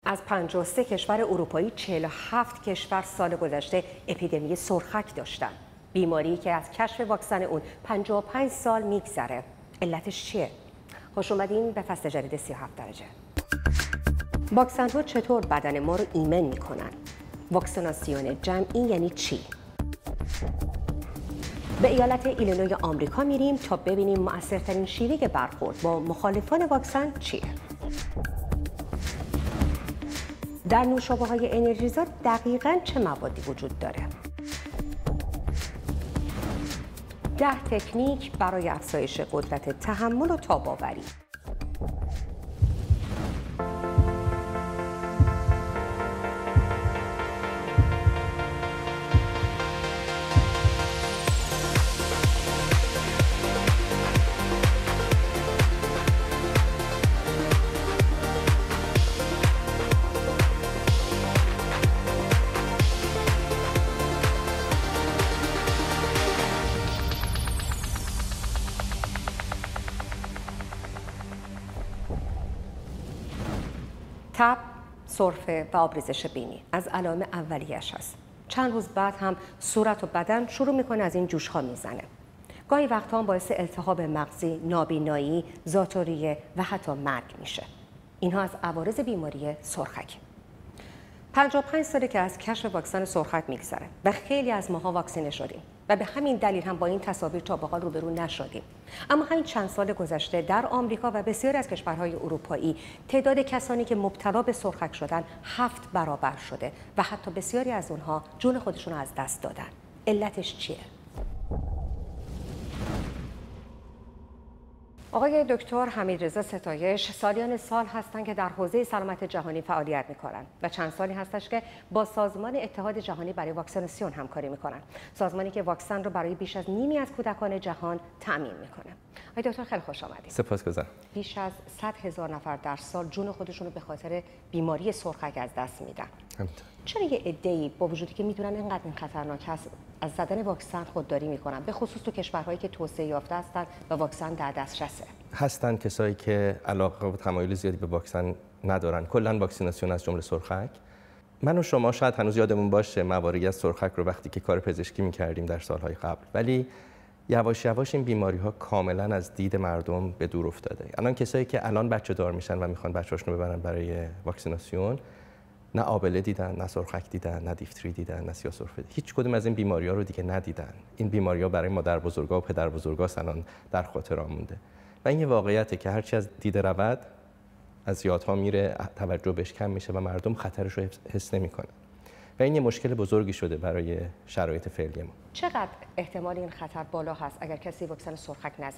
از 53 کشور اروپایی 47 کشور سال گذشته اپیدمی سرخک داشتن. بیماری که از کشف واکسن اون 55 سال میگذره. علتش چیه؟ خوش اومدین به فصل جدید 37 درجه. واکسن ها چطور بدن ما رو ایمن میکنن؟ واکسیناسیون جمعی یعنی چی؟ به ایالت ایلینوی آمریکا میریم تا ببینیم مؤثرترین شیوه برخورد با مخالفان واکسن چیه. در نوشابه‌های انرژیزا دقیقاً چه موادی وجود داره؟ 10 تکنیک برای افزایش قدرت تحمل و تاب‌آوری. تب، سرفه و آبریزش بینی از علائم اولیه‌اش هست. چند روز بعد هم صورت و بدن شروع میکنه از این جوش‌ها میزنه. گاهی وقتا هم باعث التهاب مغزی، نابینایی، ذات‌الریه و حتی مرگ میشه. اینها از عوارض بیماری سرخک. 55 ساله که از کشف واکسن سرخک میگذره و خیلی از ماها واکسینه شدیم و به همین دلیل هم با این تصاویر تا به حال روبرو نشدیم. اما همین چند سال گذشته در آمریکا و بسیاری از کشورهای اروپایی تعداد کسانی که مبتلا به سرخک شدن 7 برابر شده و حتی بسیاری از اونها جون خودشون رو از دست دادن. علتش چیه؟ آقای دکتر حمیدرضا ستایش سالیان سال هستند که در حوزه سلامت جهانی فعالیت می‌کنند و چند سالی هستش که با سازمان اتحاد جهانی برای واکسیناسیون همکاری می‌کنند. سازمانی که واکسن رو برای بیش از نیمی از کودکان جهان تأمین می‌کنه. آقای دکتر خیلی خوش آمدید. سپاسگزارم. بیش از 100,000 نفر در سال جون خودشون رو به خاطر بیماری سرخک از دست میدن. چرا یه عده‌ای با وجودی که میدونن اینقدر این خطرناک هست از زدن واکسن خودداری میکنن، به خصوص تو کشورهایی که توسعه یافته هستن و واکسن در دسترسه؟ هستن کسایی که علاقه و تمایل زیادی به واکسن ندارن. کلا واکسیناسیون از جمله سرخک. من و شما شاید هنوز یادمون باشه مواردی از سرخک رو وقتی که کار پزشکی میکردیم در سالهای قبل، ولی یواش یواش این بیماری ها کاملا از دید مردم به دور افتاده. الان کسایی که الان بچه دار میشن و میخوان بچه‌هاشون رو ببرن برای واکسیناسیون، نه آبله دیدن، نه سرخک دیدن، نه دیفتری دیدن، نه سیاه‌سرفه دیدن. هیچ کدوم از این بیماری‌ها رو دیگه ندیدن. این بیماری‌ها برای مادربزرگا و پدربزرگا الان در خاطر مونده. و این یه واقعیته که هرچی از دیده رود، از یادها میره، توجه بهش کم میشه و مردم خطرش رو حس نمی‌کنن. و این یه مشکل بزرگی شده برای شرایط فعلی ما. چقدر احتمال این خطر بالا هست اگر کسی واکسن سرخک نزنه؟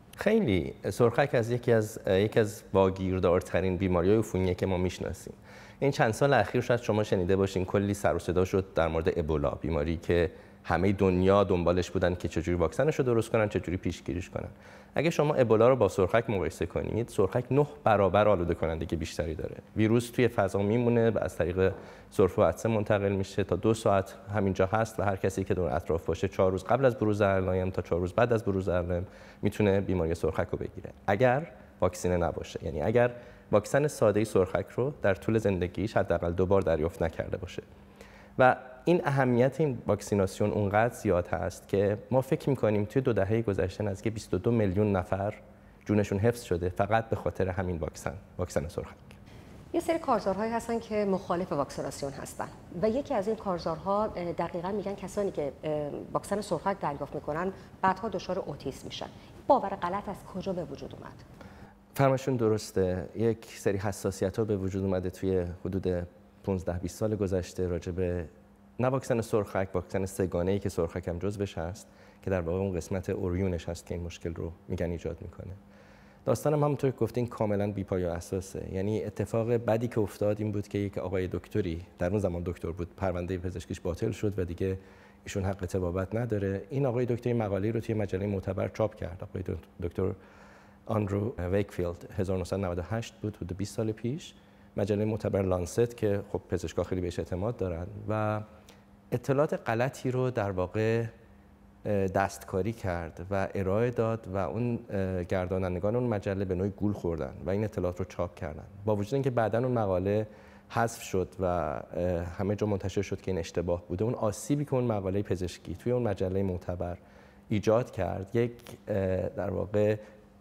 خیلی. سرخک از یکی از واگیردارترین بیماری‌های عفونیه که ما میشناسیم. این چند سال اخیر شاید شما شنیده باشین کلی سر و صدا شد در مورد ابولا، بیماری که همه دنیا دنبالش بودن که چجوری واکسنش رو درست کنن، چجوری پیشگیریش کنن. اگه شما ابولا رو با سرخک مقایسه کنید، سرخک 9 برابر آلوده کنندگی بیشتری داره. ویروس توی فضا میمونه و از طریق سرفه و عطسه منتقل میشه تا 2 ساعت همینجا هست و هر کسی که دور اطراف باشه 4 روز قبل از بروز علائم تا 4 روز بعد از بروز علائم میتونه بیماری سرخک رو بگیره. اگر واکسینه نباشه، یعنی اگر واکسن ساده سرخک رو در طول زندگیش حداقل 2 بار دریافت نکرده باشه. و این اهمیت این واکسیناسیون اونقدر زیاد هست که ما فکر می‌کنیم توی 2 دهه گذشته نزدیک 22 میلیون نفر جونشون حفظ شده فقط به خاطر همین واکسن سرخک. یه سری کارزارهایی هستن که مخالف واکسیناسیون هستن و یکی از این کارزارها دقیقاً میگن کسانی که واکسن سرخک دریافت میکنن بعدها دچار اوتیسم میشن. باور غلط از کجا به وجود اومد؟ فرمایشون درسته. یک سری حساسیت‌ها به وجود اومده توی حدود 15-20 سال گذشته راجع به نه واکسن سرخک، واکسن سه‌گانه‌ای که سرخک هم جزوش هست که در واقع اون قسمت اوریونش هست که این مشکل رو میگن ایجاد میکنه. داستانم همونطور که گفتین کاملا بی‌پایه و اساسه. یعنی اتفاق بدی که افتاد این بود که یک آقای دکتری، در اون زمان دکتر بود، پرونده پزشکیش باطل شد و دیگه ایشون حق طبابت نداره. این آقای دکتر مقاله رو توی مجله معتبر چاپ کرد. آقای دکتر آندرو ویکفیلد 1998 بود، حدود 20 سال پیش. مجله معتبر لانست که خب پزشکا خیلی بهش اعتماد دارن و اطلاعات غلطی رو در واقع دستکاری کرد و ارائه داد و اون گردانندگان اون مجله به نوعی گول خوردن و این اطلاعات رو چاپ کردن. با وجود اینکه بعداً اون مقاله حذف شد و همه جا منتشر شد که این اشتباه بوده، اون آسیبی که اون مقاله پزشکی توی اون مجله معتبر ایجاد کرد، یک در واقع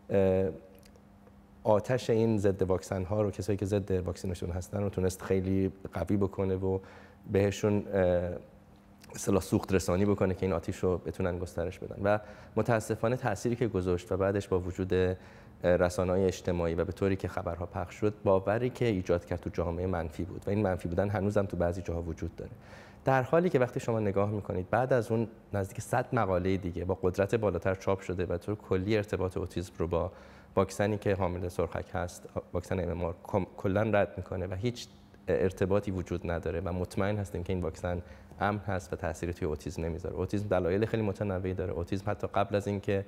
آتش این ضد واکسن ها رو، کسایی که ضد واکسینشون هستن رو تونست خیلی قوی بکنه و بهشون اصطلاح سوخت رسانی بکنه که این آتش رو بتونن گسترش بدن. و متاسفانه تأثیری که گذاشت و بعدش با وجود رسانه‌های اجتماعی و به طوری که خبرها پخش شد، باوری که ایجاد کرد تو جامعه منفی بود و این منفی بودن هنوزم تو بعضی جاها وجود داره. در حالی که وقتی شما نگاه میکنید بعد از اون نزدیک 100 مقاله دیگه با قدرت بالاتر چاپ شده و طور کلی ارتباط اوتیسم رو با واکسنی که حامل سرخک هست، واکسن MMR کلا رد میکنه و هیچ ارتباطی وجود نداره و مطمئن هستیم که این واکسن امن هست و تأثیری توی اوتیسم نمیذاره. اوتیسم دلایل خیلی متنوعی داره. اوتیسم حتی قبل از اینکه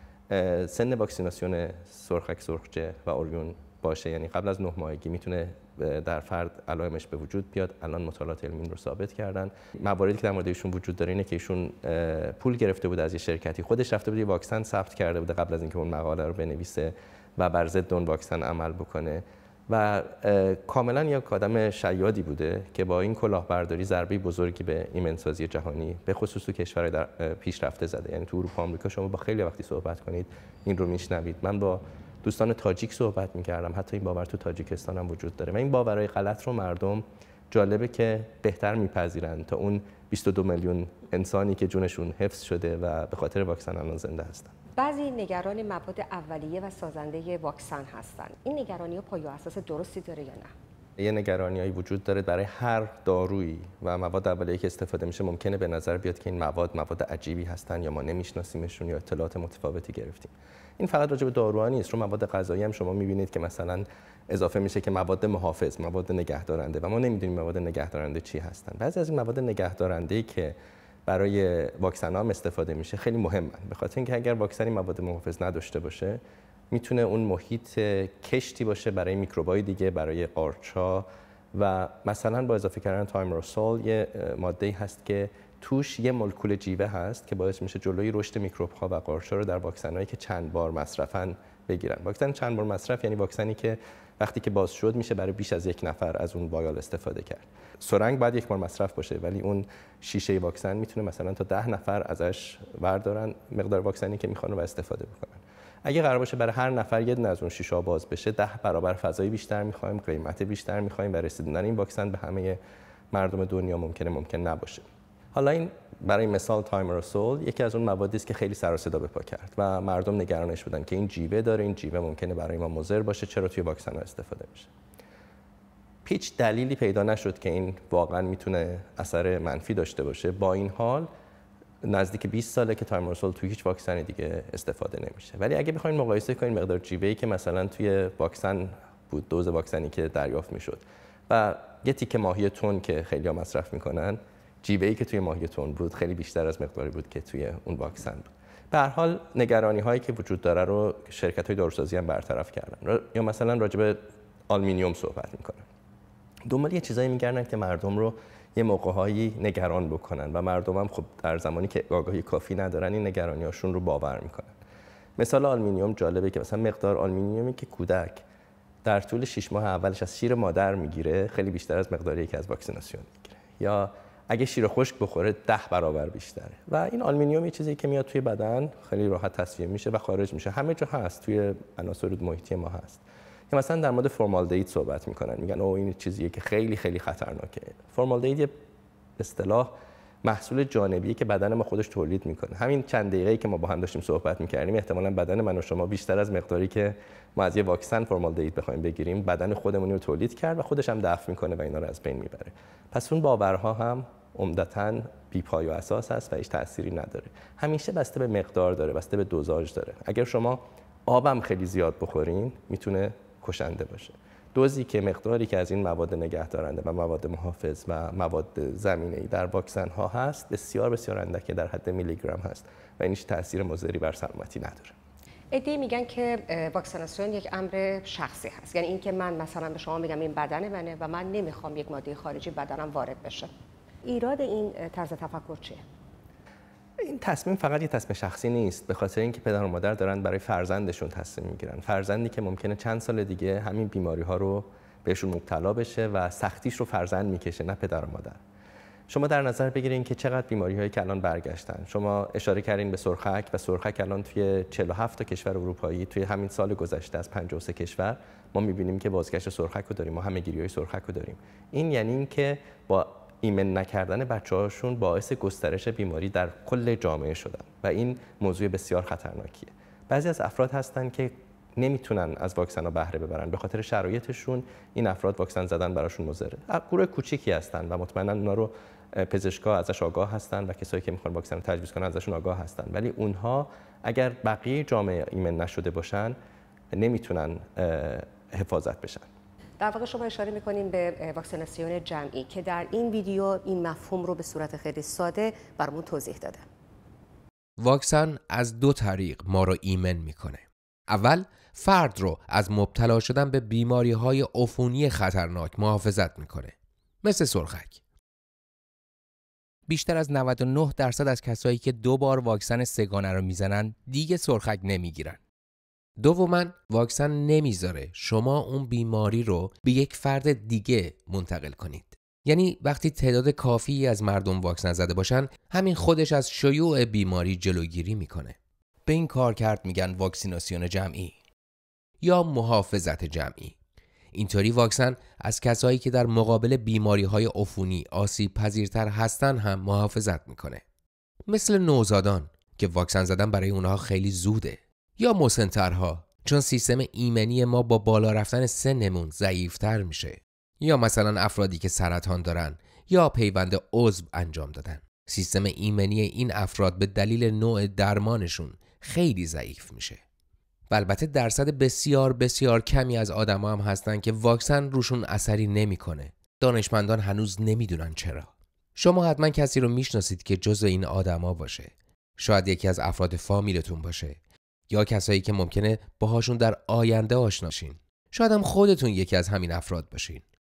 سن واکسیناسیون سرخک، سرخجه و اوریون باشه، یعنی قبل از 9 ماهگی میتونه در فرد علائمش به وجود بیاد. الان مطالعات علمی رو ثابت کردن. مواردی که در مورد ایشون وجود داره اینه که ایشون پول گرفته بود از یه شرکتی، خودش رفته بود یه واکسن ثبت کرده بود قبل از اینکه اون مقاله رو بنویسه و بر ضد اون واکسن عمل بکنه و کاملا یک آدم شیادی بوده که با این کلاهبرداری ضربه بزرگی به ایمنسازی جهانی به خصوص تو کشورهای در پیشرفته زده. یعنی تو اروپا، آمریکا شما با خیلی وقتی صحبت کنید این رو میشنوید. من با دوستان تاجیک صحبت می‌کردم، حتی این باور تو تاجیکستان هم وجود داره و این باورهای غلط رو مردم جالبه که بهتر میپذیرن تا اون 22 میلیون انسانی که جونشون حفظ شده و به خاطر واکسن الان زنده هستن. بعضی نگران مواد اولیه و سازنده واکسن هستند. این نگرانی‌ها پایه و اساس درستی داره یا نه؟ یه نگرانی‌هایی وجود داره برای هر دارویی و مواد اولیه‌ای که استفاده میشه. ممکنه به نظر بیاد که این مواد عجیبی هستن یا ما نمیشناسیمشون یا اطلاعات متفاوتی گرفتیم. این فقط راجع به داروها نیست، رو مواد غذایی هم شما می‌بینید که مثلا اضافه میشه که مواد محافظ، مواد نگهدارنده و ما نمی‌دونیم مواد نگهدارنده چی هستن. بعضی از این مواد نگهدارنده‌ای که برای واکسن ها استفاده میشه خیلی مهمه، به خاطر اینکه اگر واکسنی مواد محافظ نداشته باشه میتونه اون محیط کشتی باشه برای میکروبای دیگه، برای قارچ‌ها و مثلا با اضافه کردن تایمروسول یه ماده‌ای هست که توش یه مولکول جیوه هست که باعث میشه جلوی رشد میکروب‌ها و قارچ‌ها رو در واکسنایی که چند بار مصرفن بگیرن. واکسن چند بار مصرف یعنی واکسنی که وقتی که باز شد میشه برای بیش از 1 نفر از اون وایال استفاده کرد. سرنگ باید 1 بار مصرف باشه ولی اون شیشه واکسن میتونه مثلا تا 10 نفر ازش بردارن مقدار واکسنی که میخوان و استفاده بکنن. اگه قرار باشه برای هر نفر یه دونه از اون شیشه باز بشه 10 برابر فضای بیشتر میخوایم، قیمت بیشتر میخوایم و رسیدن این واکسن به همه مردم دنیا ممکن نباشه. حالا این برای مثال تایمروسول یکی از اون موادی است که خیلی سر و صدا به پا کرد و مردم نگرانش بودن که این جیوه داره، این جیوه ممکنه برای ما مضر باشه، چرا توی واکسن ها استفاده میشه. هیچ دلیلی پیدا نشد که این واقعا میتونه اثر منفی داشته باشه. با این حال نزدیک 20 ساله که تایمروسول توی هیچ واکسن دیگه استفاده نمیشه. ولی اگه بخواید مقایسه کنید مقدار جیوه‌ای که مثلا توی واکسن بود، دوز واکسنی که دریافت میشد و یه تیکه ماهی تن که خیلی‌ها مصرف میکنن، جیوه‌ای که توی ماهی تن بود خیلی بیشتر از مقداری بود که توی اون واکسن بود. به هر حال نگرانی‌هایی که وجود داره رو شرکت‌های داروسازی هم برطرف کردن. یا مثلا راجع به آلومینیوم صحبت میکنن. دنبال یه چیزایی میگردن که مردم رو یه موقع‌هایی نگران بکنن و مردم هم خب در زمانی که آگاهی کافی ندارن این نگرانی‌هاشون رو باور میکنن. مثال آلومینیوم جالبه که مثلا مقدار آلومینیومی که کودک در طول 6 ماه اولش از شیر مادر میگیره خیلی بیشتر از مقداری که از واکسیناسیون میگیره. یا اگه شیر خشک بخوره 10 برابر بیشتره. و این آلومینیوم یه چیزی که میاد توی بدن خیلی راحت تصفیه میشه و خارج میشه. همه جا هست، توی عناصر محیطی ما هست. که مثلا در مورد فرمالدهید صحبت میکنن، میگن اوه این چیزیه که خیلی خیلی خطرناکه. فرمالدهید یه اصطلاح محصول جانبیه که بدن ما خودش تولید میکنه. همین چند دقیقه‌ای که ما با هم داشتیم صحبت میکردیم احتمالاً بدن من و شما بیشتر از مقداری که ما از یه واکسن فرمالدهید بخوایم بگیریم بدن خودمون رو تولید کرد و خودش هم دفع میکنه و اینا رو از بین میبره. پس اون باورها هم عمدتاً بی‌پایه و اساس هست و هیچ تأثیری نداره. همیشه بسته به مقدار داره، بسته به دوزاژ داره. اگر شما آبم خیلی زیاد بخورین میتونه کشنده باشه. دوزی که مقداری که از این مواد نگهدارنده و مواد محافظ و مواد زمینه‌ای در واکسن ها هست بسیار بسیار اندکه، در حد میلی گرم هست و این هیچ تأثیر مضری بر سلامتی نداره. عده‌ای میگن که واکسیناسیون یک امر شخصی هست، یعنی اینکه من مثلا به شما میگم این بدن منه و من نمیخوام یک ماده خارجی بدنم وارد بشه. ایراد این طرز تفکر چیه؟ این تصمیم فقط یه تصمیم شخصی نیست، به خاطر اینکه پدر و مادر دارن برای فرزندشون تصمیم میگیرن. فرزندی که ممکنه چند سال دیگه همین بیماری ها رو بهشون مبتلا بشه و سختیش رو فرزند میکشه نه پدر و مادر. شما در نظر بگیرین که چقدر بیماری‌هایی که الان برگشتن. شما اشاره کردین به سرخک و سرخک الان توی 47 تا کشور اروپایی توی همین سال گذشته از 53 کشور ما می‌بینیم که بازگشت سرخک رو داریم، ما همه‌گیری‌های سرخک رو داریم. این یعنی اینکه با ایمن نکردن بچه‌هاشون باعث گسترش بیماری در کل جامعه شدن و این موضوع بسیار خطرناکیه. بعضی از افراد هستن که نمیتونن از واکسن ها بهره ببرن به خاطر شرایطشون. این افراد واکسن زدن براشون مضره. گروه کوچیکی هستن و مطمئنا اونا رو پزشکا ازش آگاه هستن و کسایی که میخوان واکسن رو تجویز کنن ازشون آگاه هستن، ولی اونها اگر بقیه جامعه ایمن نشده باشن نمیتونن حفاظت بشن. در واقع شما اشاره میکنیم به واکسیناسیون جمعی که در این ویدیو این مفهوم رو به صورت خیلی ساده برامون توضیح داده. واکسن از دو طریق ما رو ایمن میکنه. اول، فرد رو از مبتلا شدن به بیماری‌های عفونی خطرناک محافظت میکنه، مثل سرخک. بیشتر از 99% از کسایی که 2 بار واکسن سه‌گانه رو میزنن دیگه سرخک نمیگیرن. دوماً، واکسن نمیذاره شما اون بیماری رو به یک فرد دیگه منتقل کنید. یعنی وقتی تعداد کافی از مردم واکسن زده باشن، همین خودش از شیوع بیماری جلوگیری میکنه. به این کارکرد میگن واکسیناسیون جمعی یا محافظت جمعی. اینطوری واکسن از کسایی که در مقابل بیماری‌های عفونی آسیب پذیرتر هستن هم محافظت میکنه. مثل نوزادان که واکسن زدن برای اونها خیلی زوده، یا مسن‌ترها چون سیستم ایمنی ما با بالا رفتن سنمون ضعیف‌تر میشه، یا مثلا افرادی که سرطان دارن یا پیوند عضو انجام دادن. سیستم ایمنی این افراد به دلیل نوع درمانشون خیلی ضعیف میشه. و البته درصد بسیار بسیار کمی از آدما هم هستن که واکسن روشون اثری نمیکنه. دانشمندان هنوز نمیدونن چرا. شما حتما کسی رو میشناسید که جزو این آدما باشه. شاید یکی از افراد فامیلتون باشه، یا کسایی که ممکنه باهاشون در آینده آشنا شین. شاید هم خودتون یکی از همین افراد باشین.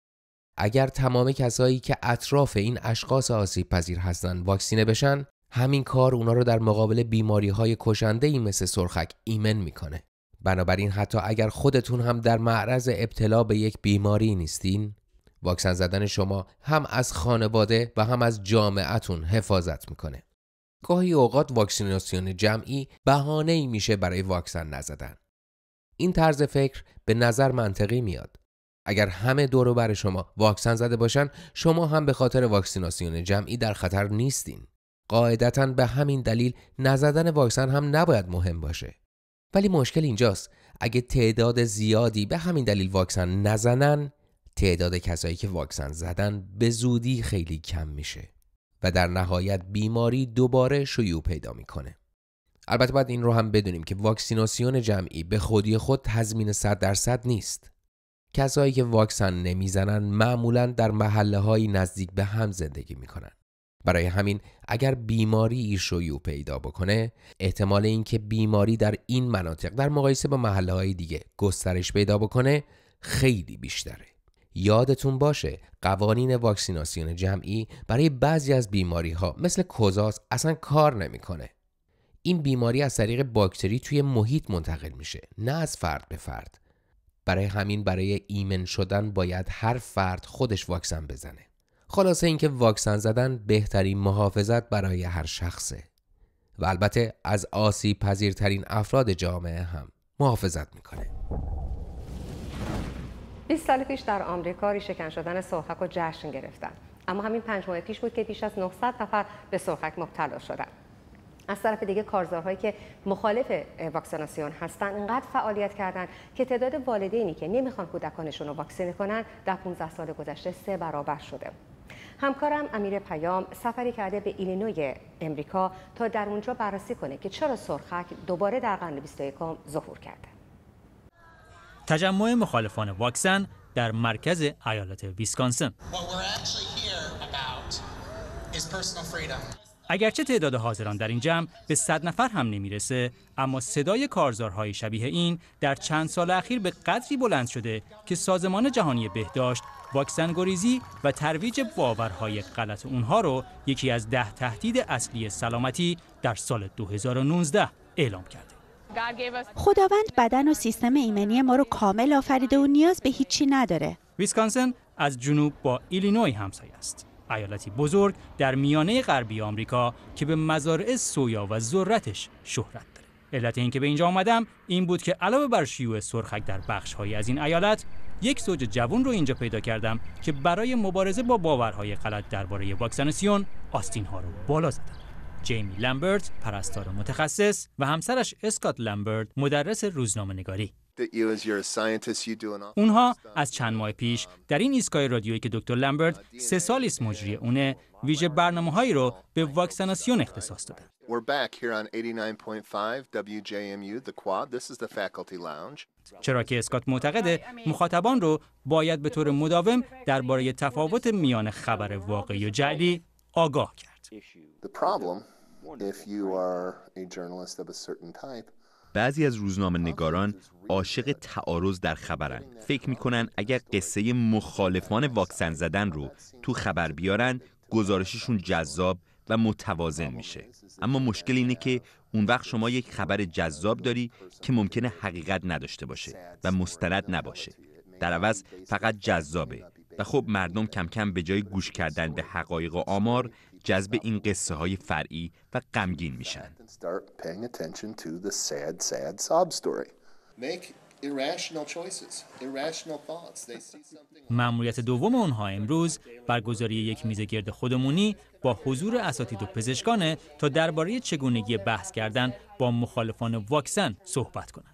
اگر تمام کسایی که اطراف این اشخاص آسیب پذیر هستن واکسینه بشن، همین کار اونا رو در مقابل بیماری‌های کشنده‌ای مثل سرخک ایمن میکنه. بنابراین حتی اگر خودتون هم در معرض ابتلا به یک بیماری نیستین، واکسن زدن شما هم از خانواده و هم از جامعه‌تون حفاظت میکنه. گاهی اوقات واکسیناسیون جمعی بهانه‌ای میشه برای واکسن نزدن. این طرز فکر به نظر منطقی میاد. اگر همه دور و بر شما واکسن زده باشن، شما هم به خاطر واکسیناسیون جمعی در خطر نیستین. قاعدتاً به همین دلیل نزدن واکسن هم نباید مهم باشه. ولی مشکل اینجاست، اگه تعداد زیادی به همین دلیل واکسن نزنن، تعداد کسایی که واکسن زدن به زودی خیلی کم میشه و در نهایت بیماری دوباره شیوع پیدا میکنه. البته باید این رو هم بدونیم که واکسیناسیون جمعی به خودی خود تضمین 100% نیست. کسایی که واکسن نمیزنن معمولاً در محله‌های نزدیک به هم زندگی میکنن. برای همین اگر بیماری شیوع پیدا بکنه، احتمال اینکه بیماری در این مناطق در مقایسه با محله‌های دیگه گسترش پیدا بکنه خیلی بیشتره. یادتون باشه قوانین واکسیناسیون جمعی برای بعضی از بیماری‌ها مثل کوزاس اصلا کار نمی‌کنه. این بیماری از طریق باکتری توی محیط منتقل میشه، نه از فرد به فرد. برای همین برای ایمن شدن باید هر فرد خودش واکسن بزنه. خلاصه اینکه واکسن زدن بهترین محافظت برای هر شخصه و البته از آسیب پذیرترین افراد جامعه هم محافظت میکنه. 20 سال پیش در آمریکا ریشه‌کن شدن سرخک رو جشن گرفتن، اما همین 5 ماه پیش بود که بیش از 900 نفر به سرخک مبتلا شدند. از طرف دیگه کارزارهایی که مخالف واکسیناسیون هستن انقدر فعالیت کردن که تعداد والدینی که نمیخوان کودکانشون رو واکسینه کنن در 15 سال گذشته 3 برابر شده. همکارم امیر پیام سفری کرده به ایلینوی امریکا تا در اونجا بررسی کنه که چرا سرخک دوباره در قرن 21 ظهور کرده. تجمع مخالفان واکسن در مرکز ایالت ویسکانسین. اگرچه تعداد حاضران در این جمع به 100 نفر هم نمیرسه، اما صدای کارزارهای شبیه این در چند سال اخیر به قدری بلند شده که سازمان جهانی بهداشت واکسن گریزی و ترویج باورهای غلط اونها رو یکی از 10 تهدید اصلی سلامتی در سال 2019 اعلام کرده. خداوند بدن و سیستم ایمنی ما رو کامل آفریده و نیاز به هیچی نداره. ویسکانسن از جنوب با ایلینوی همسایه است. ایالتی بزرگ در میانه غربی آمریکا که به مزارع سویا و ذرتش شهرت داره. علت اینکه به اینجا آمدم این بود که علاوه بر شیوع سرخک در بخش‌هایی از این ایالت، یک زوج جوان رو اینجا پیدا کردم که برای مبارزه با باورهای غلط درباره واکسیناسیون آستین‌ها رو بالا زدن. جیمی لمبرت، پرستار متخصص، و همسرش اسکات لمبرت، مدرس روزنامه‌نگاری. اونها از چند ماه پیش در این ایستگاه رادیویی که دکتر لمبرت 3 سالی است مجری اونه، ویژه برنامه‌هایی رو به واکسیناسیون اختصاص دادن. چرا که اسکات معتقده مخاطبان رو باید به طور مداوم درباره تفاوت میان خبر واقعی و جعلی آگاه کرد. بعضی از روزنامه‌نگاران عاشق تعارض در خبرن. فکر میکنن اگر قصه مخالفان واکسن زدن رو تو خبر بیارن، گزارششون جذاب و متوازن میشه. اما مشکل اینه که اون وقت شما یک خبر جذاب داری که ممکنه حقیقت نداشته باشه و مستند نباشه. در عوض فقط جذابه. و خب مردم کم کم به جای گوش کردن به حقایق و آمار، جذب این قصه های فرعی و غمگین میشن. مأموریت دوم اونها امروز برگزاری یک میز گرد خودمونی با حضور اساتید و پزشکانه تا درباره چگونگی بحث کردن با مخالفان واکسن صحبت کنند.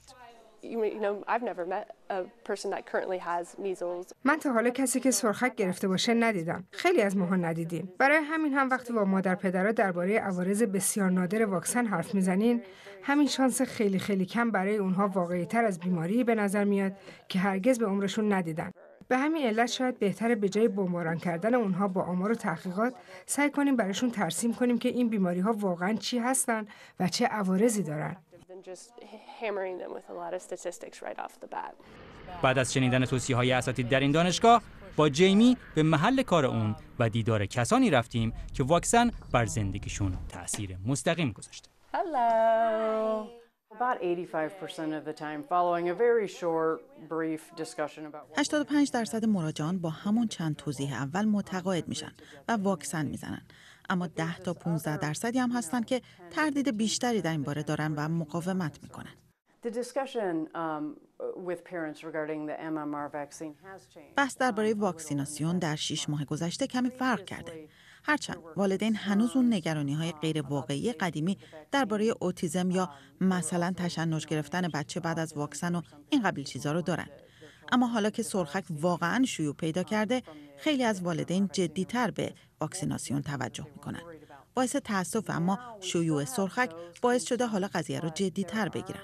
من تا حالا کسی که سرخک گرفته باشه ندیدم. خیلی از ماها ندیدیم. برای همین هم وقتی با مادر پدرها درباره عوارض بسیار نادر واکسن حرف میزنین، همین شانس خیلی خیلی کم برای اونها واقعی‌تر از بیماری به نظر میاد که هرگز به عمرشون ندیدن. به همین علت شاید بهتره به جای بمباران کردن اونها با آمار و تحقیقات، سعی کنیم براشون ترسیم کنیم که این بیماری‌ها واقعاً چی هستن و چه عوارضی دارن. بعد از شنیدن توصیه‌های اساتید در این دانشگاه، با جیمی به محل کار اون و دیدار کسانی رفتیم که واکسن بر زندگیشون تأثیر مستقیم گذاشته. 85% مراجعان با همون چند توضیح اول متقاعد میشن و واکسن میزنن. اما 10 تا 15% هم هستن که تردید بیشتری در این باره دارن و مقاومت میکنن. بحث درباره واکسیناسیون در 6 ماه گذشته کمی فرق کرده. هرچند والدین هنوز اون نگرانی‌های غیر واقعی قدیمی درباره اوتیسم یا مثلا تشنج گرفتن بچه بعد از واکسن و این قبیل چیزا رو دارن. اما حالا که سرخک واقعاً شیوع پیدا کرده، خیلی از والدین جدی‌تر به واکسیناسیون توجه میکنن. باعث تأسف، اما شیوع سرخک باعث شده حالا قضیه رو جدی‌تر بگیرن.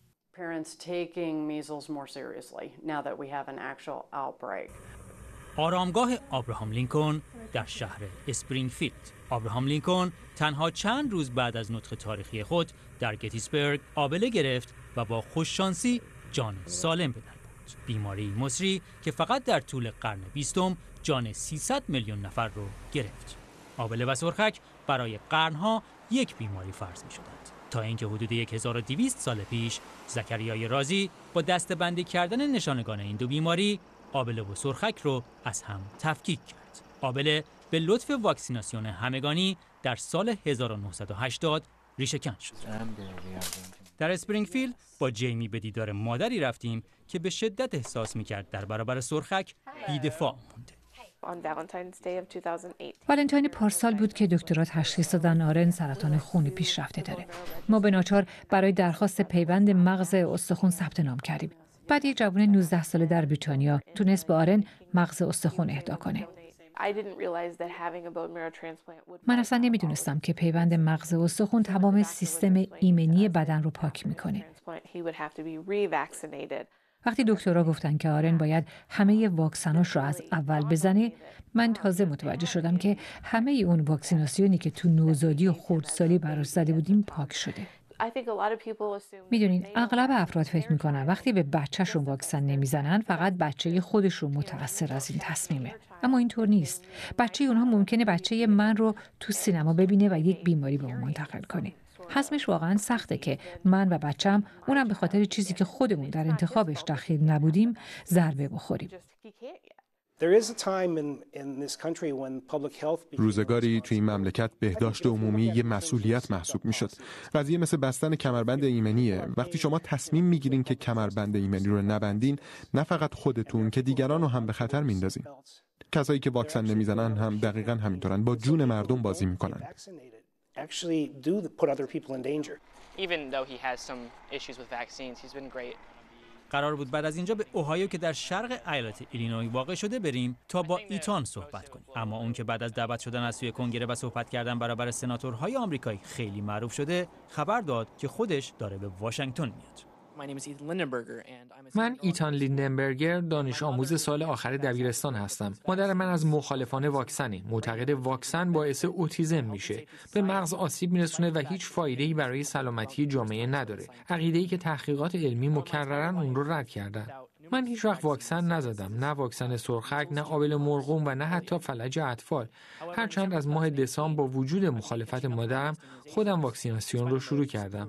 آرامگاه آبراهام لینکلن در شهر اسپرینگفیلد. آبراهام لینکلن تنها چند روز بعد از نطق تاریخی خود در گتیسبرگ آبله گرفت و با خوششانسی جان سالم به در برد. بیماری مسری که فقط در طول قرن 20 جان 300 میلیون نفر رو گرفت. آبله و سرخک برای قرنها یک بیماری فرض می شدند، تا اینکه حدود 1200 سال پیش زکریای رازی با دسته‌بندی کردن نشانگان این دو بیماری آبله و سرخک رو از هم تفکیک کرد. آبله به لطف واکسیناسیون همگانی در سال 1980 ریشه‌کن شد. در اسپرینگفیلد با جیمی به دیدار مادری رفتیم که به شدت احساس می‌کرد در برابر سرخک بی‌دفاع مونده. والنتاین پارسال بود که دکترها تشخیص دادن آرن سرطان خون پیشرفته داره. ما به ناچار برای درخواست پیوند مغز استخوان ثبت نام کردیم. بعد یک جوان 19 ساله در بریتانیا تونست به آرن مغز استخوان اهدا کنه. من اصلا نمیدونستم که پیوند مغز استخوان تمام سیستم ایمنی بدن رو پاک میکنه. وقتی دکترها گفتن که آرن باید همه واکسناش رو از اول بزنه، من تازه متوجه شدم که همه اون واکسیناسیونی که تو نوزادی و خردسالی براش زده بودیم پاک شده. میدونین اغلب افراد فکر میکنن وقتی به بچه‌شون واکسن نمیزنن فقط بچه خودشون متأثر از این تصمیمه. اما اینطور نیست. بچه اونها ممکنه بچه من رو تو سینما ببینه و یک بیماری به اون منتقل کنه. حزمش واقعا سخته که من و بچه‌م، اونم به خاطر چیزی که خودمون در انتخابش دخیل نبودیم، ضربه بخوریم. روزگاری توی این مملکت بهداشت عمومی یه مسئولیت محسوب میشد. قضیه مثل بستن کمربند ایمنیه. وقتی شما تصمیم میگیرین که کمربند ایمنی رو نبندین، نه فقط خودتون که دیگران رو هم به خطر میندازین. کسایی که واکسن نمیزنن هم دقیقاً همینطورن، با جون مردم بازی میکنن. قرار بود بعد از اینجا به اوهایو که در شرق ایالت ایلینوی واقع شده بریم تا با ایتان صحبت کنیم، اما اون که بعد از دعوت شدن از سوی کنگره و صحبت کردن برابر سناتورهای آمریکایی خیلی معروف شده، خبر داد که خودش داره به واشنگتن میاد. من ایتان لیندنبرگر، دانش آموز سال آخر دبیرستان هستم. مادر من از مخالفان واکسنه. معتقد واکسن باعث اوتیسم میشه، به مغز آسیب میرسونه و هیچ فایده‌ای برای سلامتی جامعه نداره. عقیده‌ای که تحقیقات علمی مکرراً اون رو رد کردن. من هیچ وقت واکسن نزدم، نه واکسن سرخک، نه آبل مرغوم و نه حتی فلج اطفال. هرچند از ماه دسامبر با وجود مخالفت مادرم خودم واکسیناسیون رو شروع کردم.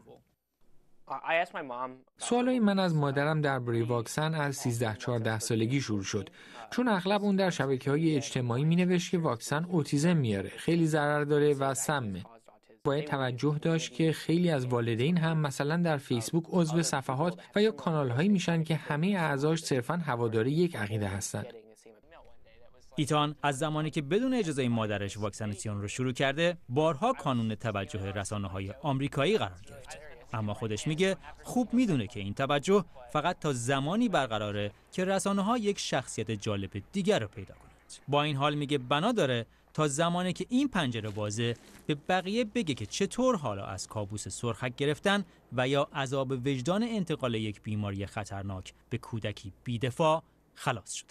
سوالای من از مادرم درباره واکسن از 13-14 سالگی شروع شد، چون اغلب اون در شبکه‌های اجتماعی می‌نوشت که واکسن اوتیسم میاره، خیلی ضرر داره و سمه. باید توجه داشت که خیلی از والدین هم مثلا در فیسبوک عضو صفحات و یا کانال‌هایی میشن که همه اعضاش صرفاً هوادار یک عقیده هستن. ایتان از زمانی که بدون اجازه مادرش واکسیناسیون رو شروع کرده، بارها کانون توجه رسانه‌های آمریکایی قرار گرفته. اما خودش میگه خوب میدونه که این توجه فقط تا زمانی برقراره که رسانه‌ها یک شخصیت جالب دیگر رو پیدا کنند. با این حال میگه بنا داره تا زمانی که این پنجره بازه به بقیه بگه که چطور حالا از کابوس سرخک گرفتن و یا عذاب وجدان انتقال یک بیماری خطرناک به کودکی بی‌دفاع خلاص شده.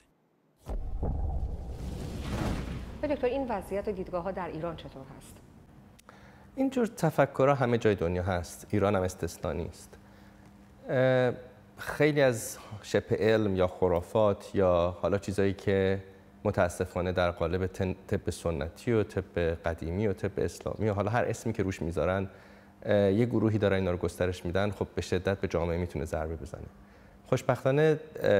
دکتر، این وضعیت و دیدگاه‌ها در ایران چطور هست؟ اینجور تفکرها همه جای دنیا هست، ایران هم استثنا نیست. خیلی از شبه علم یا خرافات یا حالا چیزایی که متاسفانه در قالب طب سنتی و طب قدیمی و طب اسلامی و حالا هر اسمی که روش میذارن یه گروهی دارن اینا رو گسترش میدن، خب به شدت به جامعه میتونه ضربه بزنه. خوشبختانه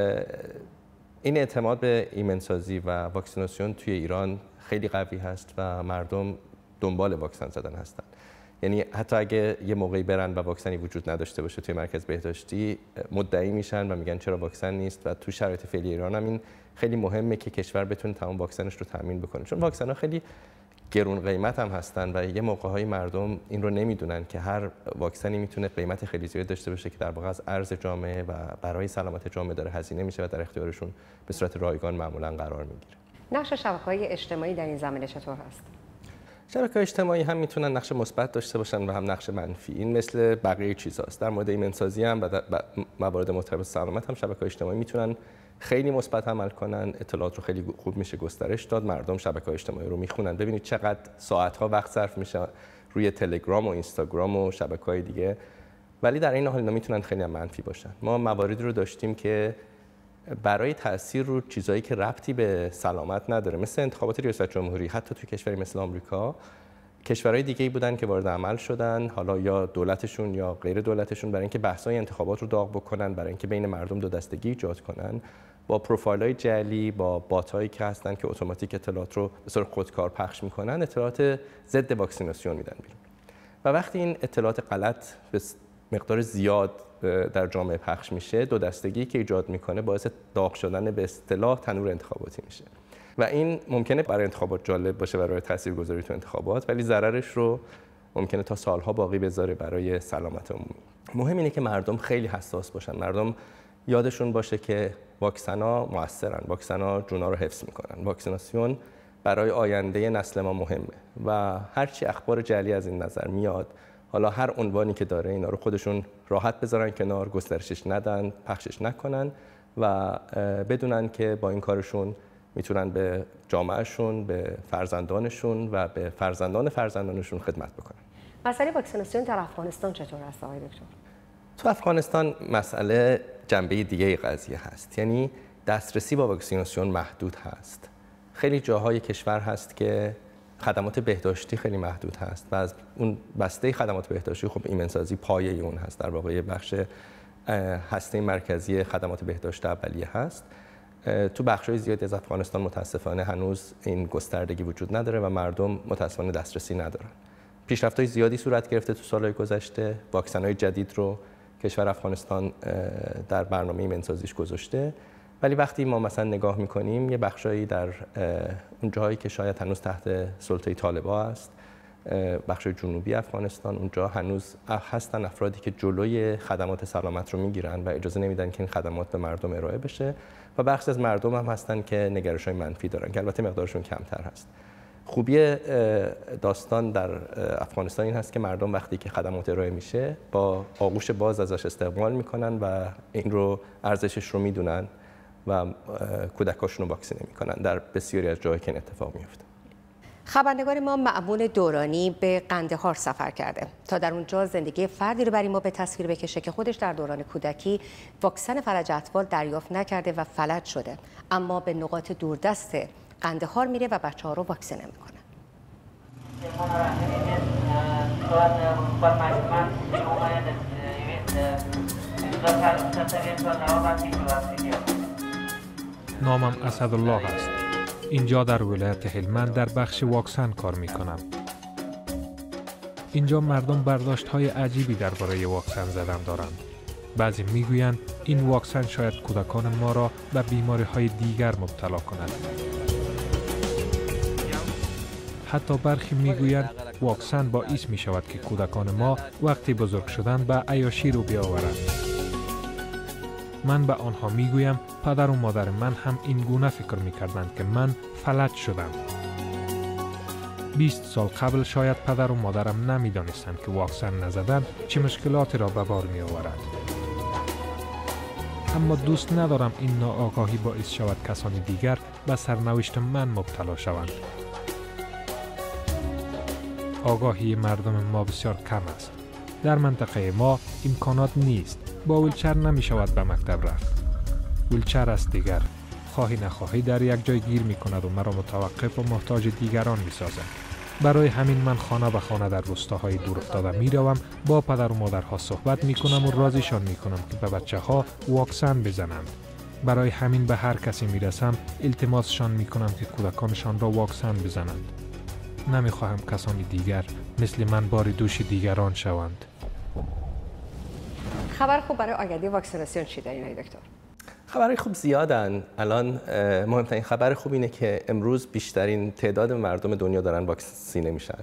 این اعتماد به ایمنسازی و واکسیناسیون توی ایران خیلی قوی هست و مردم دنبال واکسن زدن هستن. یعنی حتی اگه یه موقعی برن و واکسنی وجود نداشته باشه توی مرکز بهداشتی، مدعی میشن و میگن چرا واکسن نیست و تو شرایط فعلی ایران هم این خیلی مهمه که کشور بتونه تمام واکسنش رو تامین بکنه، چون واکسن‌ها خیلی گرون قیمت هم هستن و یه موقع‌های مردم این رو نمیدونن که هر واکسنی میتونه قیمت خیلی زیاد داشته باشه که در واقع از ارز جامعه و برای سلامت جامعه داره هزینه میشه و در اختیارشون به صورت رایگان معمولا قرار میگیره. نقش شبکه‌های اجتماعی در این زمینه چطور هست؟ شبکه‌های اجتماعی هم میتونن نقش مثبت داشته باشن و هم نقش منفی. این مثل بقیه چیزاست. در مورد ایمنسازی هم و موارد مرتبط با سلامت هم شبکه‌های اجتماعی میتونن خیلی مثبت عمل کنن. اطلاعات رو خیلی خوب میشه گسترش داد. مردم شبکه‌های اجتماعی رو میخونن. ببینید چقدر ساعت‌ها وقت صرف میشه روی تلگرام و اینستاگرام و شبکه‌های دیگه. ولی در این حال اینا میتونن خیلی هم منفی باشن. ما مواردی رو داشتیم که برای تأثیر رو چیزایی که ربطی به سلامت نداره، مثل انتخابات ریاست جمهوری، حتی تو کشوری مثل آمریکا، کشورهای دیگه‌ای بودن که وارد عمل شدن، حالا یا دولتشون یا غیر دولتشون، برای اینکه بحث‌های انتخابات رو داغ بکنن، برای اینکه بین مردم دو دستگی ایجاد کنن، با پروفایل‌های جعلی، با بات‌هایی که هستن که اتوماتیک اطلاعات رو به صورت خودکار پخش می‌کنن، اطلاعات ضد واکسیناسیون میدن بیرون. و وقتی این اطلاعات غلط به مقدار زیاد در جامعه پخش میشه، دو دستگی که ایجاد میکنه باعث داغ شدن به اصطلاح تنور انتخاباتی میشه و این ممکنه برای انتخابات جالب باشه، برای تاثیرگذاری تو انتخابات، ولی ضررش رو ممکنه تا سالها باقی بذاره برای سلامت عمومی. مهم اینه که مردم خیلی حساس باشن، مردم یادشون باشه که واکسن‌ها موثرن، واکسن‌ها جونا رو حفظ میکنن، واکسیناسیون برای آینده نسل ما مهمه و هرچی اخبار جعلی از این نظر میاد، حالا هر عنوانی که داره، اینا رو خودشون راحت بذارن کنار، گسترشش ندن، پخشش نکنن و بدونن که با این کارشون میتونن به جامعهشون، به فرزندانشون و به فرزندانشون خدمت بکنن. مسئله واکسیناسیون در افغانستان چطور است آقای دکتر؟ تو افغانستان مسئله جنبه دیگه قضیه هست، یعنی دسترسی با واکسیناسیون محدود هست. خیلی جاهای کشور هست که خدمات بهداشتی خیلی محدود هست و از اون بسته خدمات بهداشتی خب ایمنسازی پایه اون هست، در واقع بخش هسته مرکزی خدمات بهداشت اولیه هست. تو بخش‌های زیادی از افغانستان متاسفانه هنوز این گستردگی وجود نداره و مردم متاسفانه دسترسی ندارن. پیشرفت‌های زیادی صورت گرفته تو سال‌های گذشته، واکسن‌های جدید رو کشور افغانستان در برنامه ایمن‌سازیش گذاشته، ولی وقتی ما مثلا نگاه می‌کنیم یه بخشایی در اون جاهایی که شاید هنوز تحت سلطه طالبا است، بخش جنوبی افغانستان، اونجا هنوز هستن افرادی که جلوی خدمات سلامت رو میگیرن و اجازه نمیدن که این خدمات به مردم ارائه بشه و بخش از مردم هم هستن که نگرش‌های منفی دارن که البته مقدارشون کمتر هست. خوبی داستان در افغانستان این هست که مردم وقتی که خدمات ارائه میشه با آغوش باز ازش استقبال میکنن و این رو ارزشش رو میدونن و کودکاشون رو واکسینه میکنن. در بسیاری از جاهای که این اتفاق میفته. خبرنگار ما مأمون دورانی به قندهار سفر کرده تا در اونجا زندگی فردی رو برای ما به تصویر بکشه که خودش در دوران کودکی واکسن فلج اطفال دریافت نکرده و فلج شده، اما به نقاط دوردست قندهار میره و بچه‌ها رو واکسینه میکنه. نامم اسدالله است. اینجا در ولایت هلمند در بخش واکسن کار میکنم. اینجا مردم برداشت‌های عجیبی درباره واکسن زدن دارند. بعضی میگویند این واکسن شاید کودکان ما را به بیماری‌های دیگر مبتلا کند. حتی برخی میگویند واکسن باعث می شود که کودکان ما وقتی بزرگ شدند به عیاشی رو بیاورند. من به آنها میگویم پدر و مادر من هم این گونه فکر میکردند که من فلج شدم. 20 سال قبل شاید پدر و مادرم نمیدانستند که واکسن نزدن چه مشکلاتی را به بار می آورد. اما دوست ندارم این ناآگاهی باعث شود کسانی دیگر به سرنوشت من مبتلا شوند. آگاهی مردم ما بسیار کم است. در منطقه ما امکانات نیست. با ویلچر نمی شود به مکتب رفت. ویلچر است دیگر. خواهی نخواهی در یک جای گیر می کند و مرا متوقف و محتاج دیگران می سازد. برای همین من خانه به خانه در روستاهای دور افتاده می روم، با پدر و مادرها صحبت می کنم و راضیشان می کنم که به بچه ها واکسن بزنند. برای همین به هر کسی می رسم التماسشان می کنم که کودکانشان را واکسن بزنند. نمی خواهم کسانی دیگر مثل من بار دوش دیگران شوند. خبر خوب برای آینده واکسیناسیون چی دارین دکتر؟ خبرهای خوب زیادن. الان مهمترین خبر خوب اینه که امروز بیشترین تعداد مردم دنیا دارن واکسینه میشن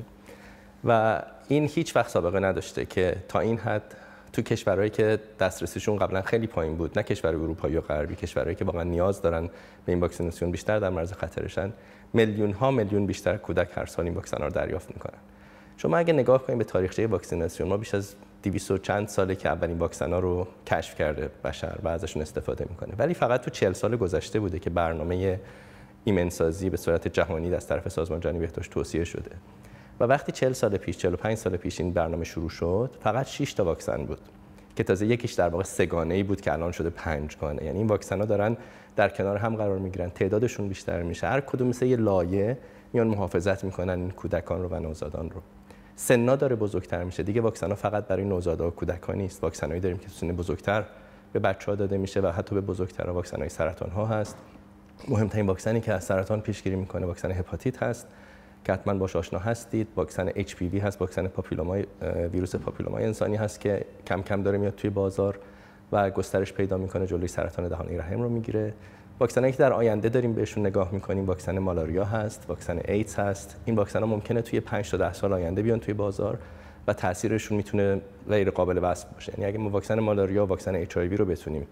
و این هیچ وقت سابقه نداشته که تا این حد تو کشورهایی که دسترسیشون قبلا خیلی پایین بود، نه کشور اروپایی و غربی، کشورهایی که واقعا نیاز دارن به این واکسیناسیون بیشتر در معرض خطرشن، میلیون ها میلیون بیشتر کودک هر سال این واکسن رو دریافت میکنن. شما اگه نگاه کنید به تاریخچه واکسیناسیون، ما بیش از 200 و چند ساله که اولین واکسن‌ها رو کشف کرده بشر و ازشون استفاده میکنه، ولی فقط تو 40 سال گذشته بوده که برنامه ایمن‌سازی به صورت جهانی از طرف سازمان جهانی بهداشت توصیه شده. و وقتی 40 سال پیش 45 سال پیش این برنامه شروع شد، فقط 6 تا واکسن بود که تازه یکیش در واقع 3 گانه‌ای بود که الان شده 5 گانه. یعنی این واکسن‌ها دارن در کنار هم قرار میگیرن، تعدادشون بیشتر میشه، هر کدوم مثل یه لایه میان محافظت میکنن این کودکان رو و نوزادان رو. سن‌ها داره بزرگتر میشه دیگه. واکسن‌ها فقط برای نوزادها و کودکان نیست، واکسن‌هایی داریم که سن بزرگتر به بچه‌ها داده میشه و حتی به بزرگترها. واکسن‌های سرطان‌ها هست. مهمترین واکسنی که از سرطان پیشگیری میکنه واکسن هپاتیت هست که حتما باهاش آشنا هستید. واکسن HPV هست، واکسن ویروس پاپیلومای انسانی هست که کم کم داره میاد توی بازار و گسترش پیدا میکنه، جلوی سرطان دهانه رحم رو میگیره. واکسنایی که در آینده داریم بهشون نگاه میکنیم، واکسن مالاریا هست، واکسن ایدز هست. این واکسن‌ها ممکنه توی 5 تا 10 سال آینده بیان توی بازار و تاثیرشون میتونه غیر قابل وصف باشه. یعنی اگه ما واکسن مالاریا، واکسن HIV رو بتونیم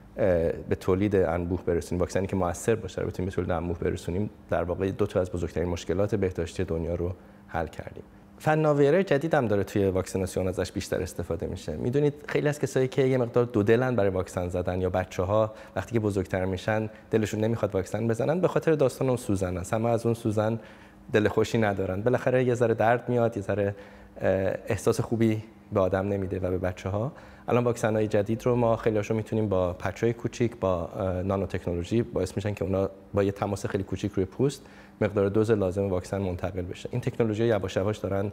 به تولید انبوه برسونیم، واکسنی که موثر باشه رو بتونیم به تولید انبوه برسونیم، در واقع 2 تا از بزرگترین مشکلات بهداشتی دنیا رو حل کردیم. فناوری جدید هم داره توی واکسیناسیون ازش بیشتر استفاده میشه. میدونید خیلی از کسایی که یه مقدار دودلن برای واکسن زدن یا بچه‌ها وقتی که بزرگتر میشن دلشون نمیخواد واکسن بزنن، به خاطر داستان اون سوزن است. همه از اون سوزن دل خوشی ندارن. بالاخره یه ذره درد میاد، یه ذره احساس خوبی به آدم نمیده و به بچه‌ها. الان واکسن‌های جدید رو ما خیلی‌هاشو میتونیم با پچ‌های کوچیک با نانو تکنولوژی باعث میشن که اونا با یه تماس خیلی کوچیک روی پوست مقدار دوز لازم واکسن منتقل بشه. این تکنولوژی یواش یواش دارن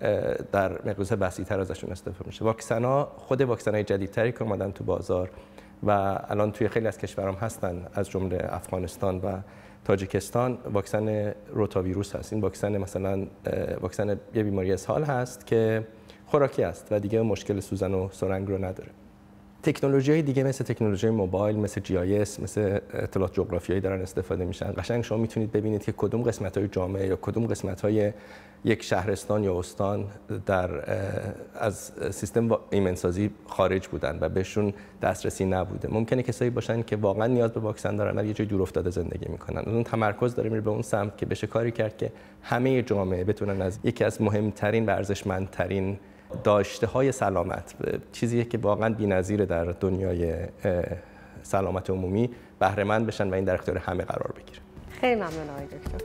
در مقیاس وسیع‌تر ازشون استفاده میشه. واکسن‌ها خود واکسن‌های جدیدتری که اومدن تو بازار و الان توی خیلی از کشورام هستن از جمله افغانستان و تاجیکستان واکسن روتاویروس هست. این واکسن مثلا واکسن یه بیماری اسهال هست که خوراکی است و دیگه مشکل سوزن و سرنگ رو نداره. تکنولوژی‌های دیگه مثل تکنولوژی موبایل، مثل GIS، مثل اطلاعات جغرافیایی دارن استفاده میشن. قشنگ شما میتونید ببینید که کدوم قسمت‌های جامعه یا کدوم قسمت‌های یک شهرستان یا استان از سیستم ایمنسازی خارج بودن و بهشون دسترسی نبوده. ممکنه کسایی باشن که واقعا نیاز به واکسن دارن ولی یه جای دور افتاده زندگی میکنن. اون تمرکز داره میره به اون سمت که بشه کاری کرد که همه جامعه بتونن از یکی از مهمترین و ارزشمندترین داشته‌های سلامت، چیزیه که واقعا بی‌نظیره در دنیای سلامت عمومی، بهره مند بشن و این در اختیار همه قرار بگیره. خیلی ممنون آقای دکتر.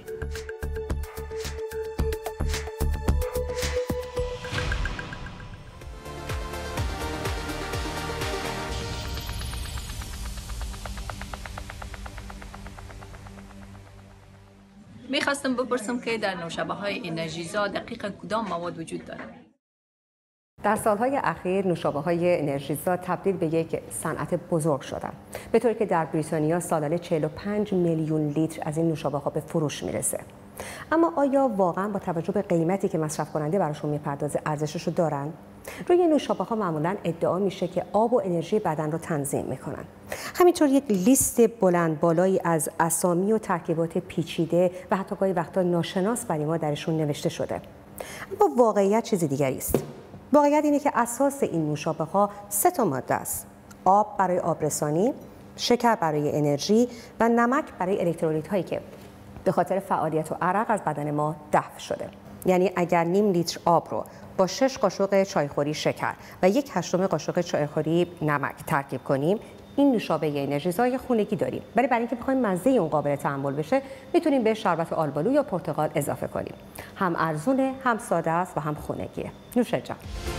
میخواستم بپرسم که در نوشابه‌های انرژیزا دقیقاً کدام مواد وجود دارد؟ در سالهای اخیر نوشابه‌های انرژیزا تبدیل به یک صنعت بزرگ شدند، به طوری که در بریتانیا سالانه 45 میلیون لیتر از این نوشابه‌ها به فروش میرسه. اما آیا واقعا با توجه به قیمتی که مصرف کننده براشون میپردازه ارزشش رو دارن؟ روی نوشابه‌ها معمولاً ادعا میشه که آب و انرژی بدن رو تنظیم میکنن. همینطور یک لیست بلند بالایی از اسامی و ترکیبات پیچیده و حتی گاهی وقتا ناشناس برای ما درشون نوشته شده. اما واقعیت چیز دیگری است. واقعیت اینه که اساس این نوشابه‌ها 3 ماده است: آب برای آبرسانی، شکر برای انرژی و نمک برای الکترولیت‌هایی که به خاطر فعالیت و عرق از بدن ما دفع شده. یعنی اگر نیم لیتر آب رو با 6 قاشق چایخوری شکر و 1/8 قاشق چایخوری نمک ترکیب کنیم، این نوشابه انرژیزای خونگی داریم. ولی برای اینکه بخوایم مزه اون قابل تحمل بشه، میتونیم به شربت آلبالو یا پرتقال اضافه کنیم. هم ارزونه، هم ساده است و هم خونگیه. نوش جان.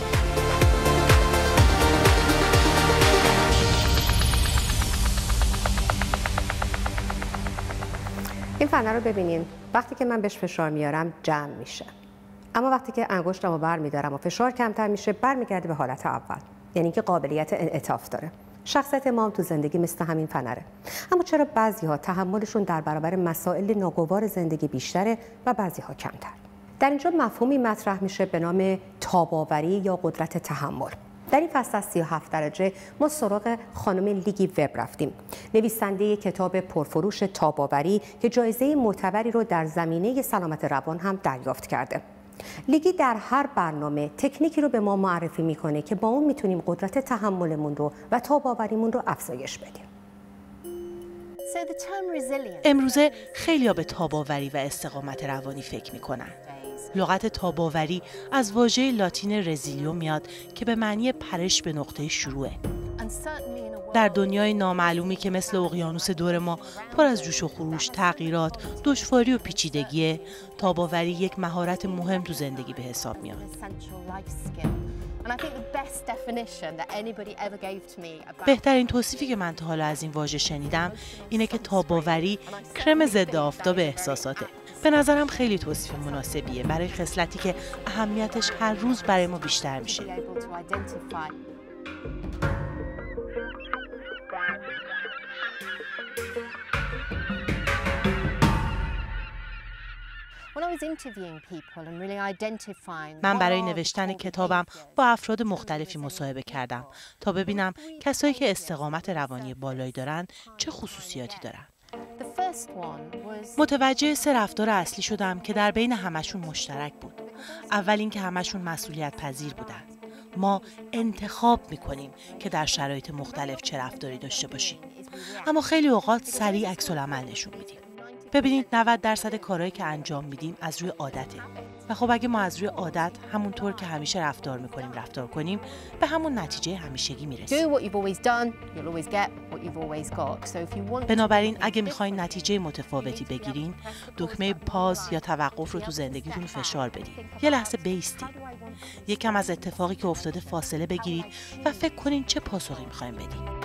این فنه رو ببینین. وقتی که من بهش فشار میارم جمع میشه، اما وقتی که انگشتم رو برمیدارم و فشار کمتر میشه برمیگرده به حالت اول، یعنی که قابلیت انعطاف داره. شخصیت ما هم تو زندگی مثل همین فنره. اما چرا بعضی‌ها تحملشون در برابر مسائل ناگوار زندگی بیشتره و بعضی‌ها کمتر؟ در اینجا مفهومی مطرح میشه به نام تاب‌آوری یا قدرت تحمل. در این فصل از 37 درجه ما سراغ خانم لیگی وب رفتیم، نویسنده کتاب پرفروش تاب‌آوری که جایزه معتبری رو در زمینه سلامت روان هم دریافت کرده. لیگی در هر برنامه تکنیکی رو به ما معرفی میکنه که با اون میتونیم قدرت تحملمون رو و تاب‌آوریمون رو افزایش بدیم. امروزه خیلی‌ها به تاب‌آوری و استقامت روانی فکر میکنن. لغت تاب‌آوری از واژه لاتین رزیلیو میاد که به معنی پرش به نقطه شروعه. در دنیای نامعلومی که مثل اقیانوس دور ما پر از جوش و خروش، تغییرات، دشواری و پیچیدگیه، تاب‌آوری یک مهارت مهم تو زندگی به حساب میاد. بهترین توصیفی که من تا حالا از این واژه شنیدم اینه که تاب‌آوری کرم ضد آفتاب احساساته. به نظرم خیلی توصیف مناسبیه برای خصلتی که اهمیتش هر روز برای ما بیشتر میشه. من برای نوشتن کتابم با افراد مختلفی مصاحبه کردم تا ببینم کسایی که استقامت روانی بالایی دارن چه خصوصیاتی دارن. متوجه 3 رفتار اصلی شدم که در بین همشون مشترک بود. اول اینکه همشون مسئولیت پذیر بودن. ما انتخاب میکنیم که در شرایط مختلف چه رفتاری داشته باشیم، اما خیلی اوقات سریع عکس العمل نشون میدیم. ببینید 90% کارهایی که انجام میدیم از روی عادته و خب اگه ما از روی عادت همونطور که همیشه رفتار کنیم به همون نتیجه همیشگی میرسیم. بنابراین اگه میخواین نتیجه متفاوتی بگیرین، دکمه پاز یا توقف رو تو زندگیتون فشار بدید. یه لحظه بایستید. یکم از اتفاقی که افتاده فاصله بگیرید و فکر کنین چه پاسخی میخواین بدید.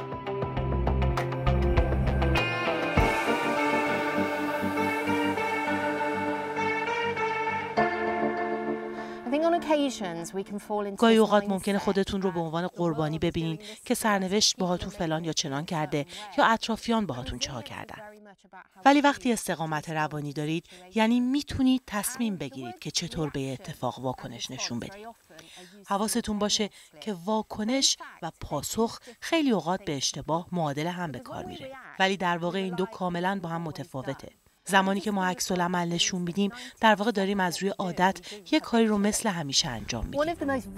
گاهی اوقات ممکنه خودتون رو به عنوان قربانی ببینین که سرنوشت باهاتون فلان یا چنان کرده یا اطرافیان باهاتون چه کردن. ولی وقتی استقامت روانی دارید یعنی میتونید تصمیم بگیرید که چطور به اتفاق واکنش نشون بدید. حواستون باشه که واکنش و پاسخ خیلی اوقات به اشتباه معادل هم به کار میره، ولی در واقع این دو کاملا با هم متفاوته. زمانی که ما عکس العمل نشون میدیم در واقع داریم از روی عادت یک کاری رو مثل همیشه انجام میدیم.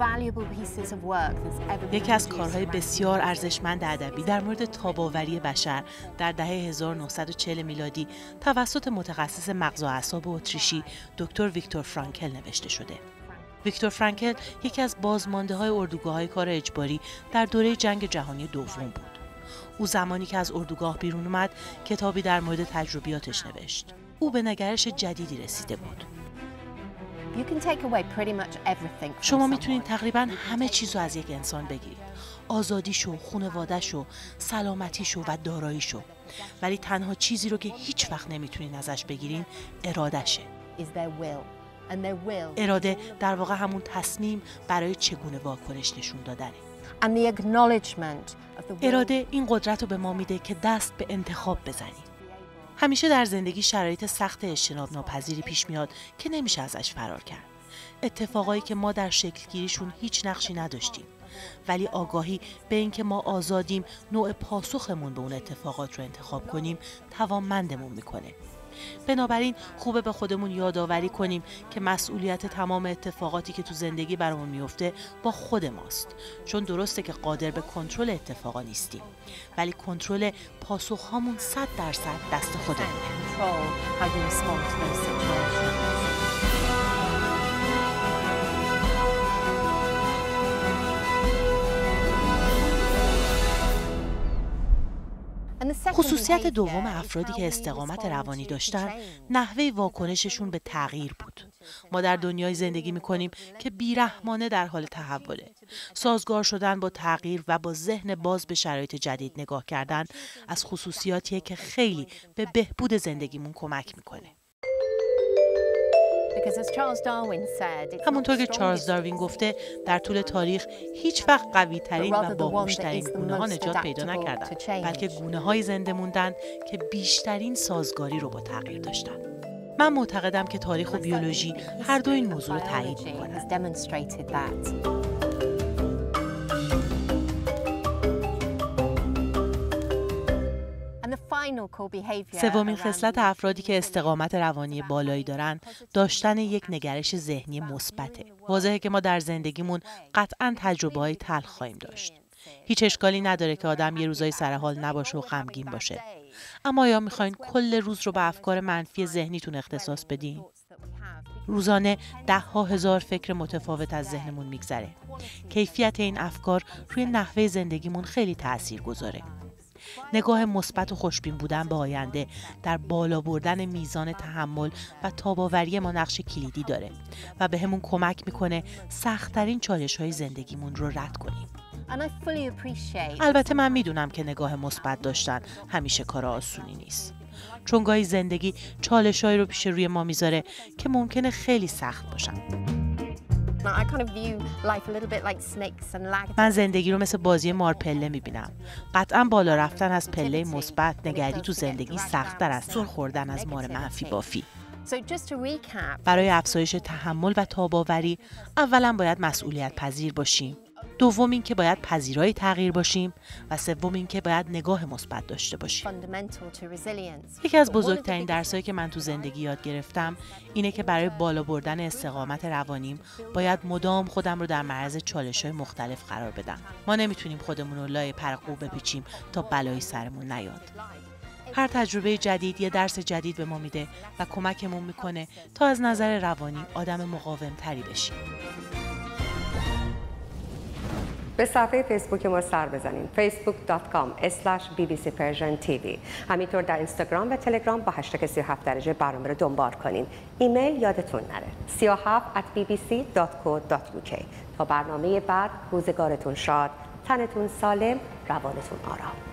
یکی از کارهای بسیار ارزشمند ادبی در مورد تاب‌آوری بشر در دهه 1940 میلادی توسط متخصص مغز و اعصاب اتریشی دکتر ویکتور فرانکل نوشته شده. ویکتور فرانکل یکی از بازمانده‌های اردوگاه‌های کار اجباری در دوره جنگ جهانی دوم بود. او زمانی که از اردوگاه بیرون اومد کتابی در مورد تجربیاتش نوشت. او به نگرش جدیدی رسیده بود. شما میتونید تقریباً همه چیزو از یک انسان بگیرید. آزادیشو، خانواده‌شو، سلامتیشو و داراییشو. ولی تنها چیزی رو که هیچ وقت نمیتونید ازش بگیرین ارادهشه. اراده در واقع همون تصمیم برای چگونه واکنش نشون دادنه. اراده این قدرت رو به ما میده که دست به انتخاب بزنیم. همیشه در زندگی شرایط سخت اجتناب ناپذیری پیش میاد که نمیشه ازش فرار کرد. اتفاقایی که ما در شکل گیریشون هیچ نقشی نداشتیم. ولی آگاهی به اینکه ما آزادیم نوع پاسخمون به اون اتفاقات رو انتخاب کنیم توانمندمون میکنه. بنابراین خوبه به خودمون یادآوری کنیم که مسئولیت تمام اتفاقاتی که تو زندگی برامون میفته با خود ماست. چون درسته که قادر به کنترل اتفاقا نیستیم، ولی کنترل پاسخهامون 100% دست خودمونه. خصوصیت دوم افرادی که استقامت روانی داشتن نحوه واکنششون به تغییر بود. ما در دنیای زندگی میکنیم که بیرحمانه در حال تحوله. سازگار شدن با تغییر و با ذهن باز به شرایط جدید نگاه کردن از خصوصیاتیه که خیلی به بهبود زندگیمون کمک میکنه. همونطور که چارلز داروین گفته در طول تاریخ هیچ وقت قوی ترین و باهوشترین گونه ها نجات پیدا نکردن، بلکه گونه های زنده موندن که بیشترین سازگاری رو با تغییر داشتن. من معتقدم که تاریخ و بیولوژی هر دو این موضوع رو تایید میکنن. سومین خصلت افرادی که استقامت روانی بالایی دارن داشتن یک نگرش ذهنی مثبته. واضحه که ما در زندگیمون قطعاً تجربه‌های تلخ خواهیم داشت. هیچ اشکالی نداره که آدم یه روزای سر حال نباشه و غمگین باشه. اما یا میخواین کل روز رو به افکار منفی ذهنیتون اختصاص بدین؟ روزانه 10,000 فکر متفاوت از ذهنمون میگذره. کیفیت این افکار روی نحوه زندگیمون خیلی تاثیرگذاره. نگاه مثبت و خوشبین بودن به آینده در بالا بردن میزان تحمل و تاب‌آوری ما نقش کلیدی داره و به همون کمک میکنه سخت‌ترین چالش‌های زندگیمون رو رد کنیم. البته من میدونم که نگاه مثبت داشتن همیشه کار آسونی نیست. چون گاهی زندگی چالش‌هایی رو پیش روی ما میذاره که ممکنه خیلی سخت باشن. من زندگی رو مثل بازی مارپله میبینم. قطعا بالا رفتن از پله مثبت نگری تو زندگی سخت‌تر از سر خوردن از مار منفی بافی. برای افزایش تحمل و تاب‌آوری اولا باید مسئولیت پذیر باشیم. دوم این که باید پذیرای تغییر باشیم و سوم این که باید نگاه مثبت داشته باشیم. یکی از بزرگترین درسایی که من تو زندگی یاد گرفتم اینه که برای بالا بردن استقامت روانیم باید مدام خودم رو در معرض چالش‌های مختلف قرار بدم. ما نمیتونیم خودمون رو لای پر قو بپیچیم تا بلایی سرمون نیاد. هر تجربه جدید یه درس جدید به ما میده و کمکمون میکنه تا از نظر روانی آدم مقاوم‌تری بشیم. به صفحه فیسبوک ما سر بزنید facebook.com/bbcpersiantv. همینطور در اینستاگرام و تلگرام با هشتگ 37 درجه برنامه رو دنبال کنین. ایمیل یادتون نره 37@bbc.co.uk. تا برنامه بعد روزگارتون شاد، تنتون سالم، روانتون آرام.